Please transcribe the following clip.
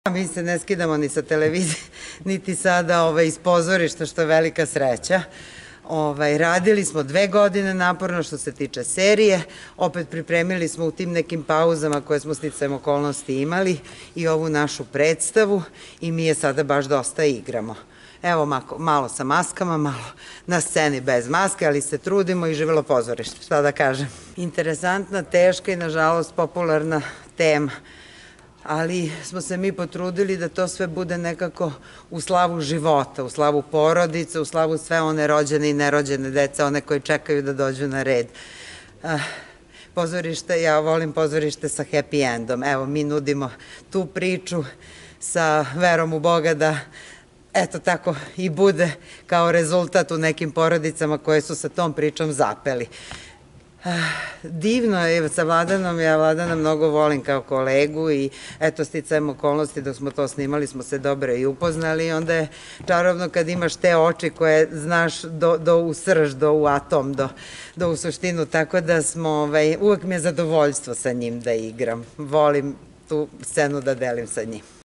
Mi se ne skidamo ni sa televizije, niti sada iz pozorišta, što je velika sreća. Radili smo 2 godine naporno što se tiče serije, opet pripremili smo u tim nekim pauzama koje smo sticajem okolnosti imali i ovu našu predstavu i mi je sada baš dosta igramo. Evo malo sa maskama, malo na sceni bez maske, ali se trudimo i živelo pozorište, šta da kažem. Interesantna, teška i nažalost popularna tema. Ali smo se mi potrudili da to sve bude nekako u slavu života, u slavu porodice, u slavu sve one rođene i nerođene dece, one koji čekaju da dođu na red. Pozorište, ja volim pozorište sa happy endom. Evo, mi nudimo tu priču sa verom u Boga da eto tako i bude kao rezultat u nekim porodicama koje su sa tom pričom zapeli. Divno je sa Vladanom, ja Vladana mnogo volim kao kolegu i eto sticajem okolnosti dok smo to snimali smo se dobro i upoznali i onda je čarobno kad imaš te oči koje znaš do u srž, do u atom, do u suštinu, tako da smo, uvek mi je zadovoljstvo sa njim da igram, volim tu scenu da delim sa njim.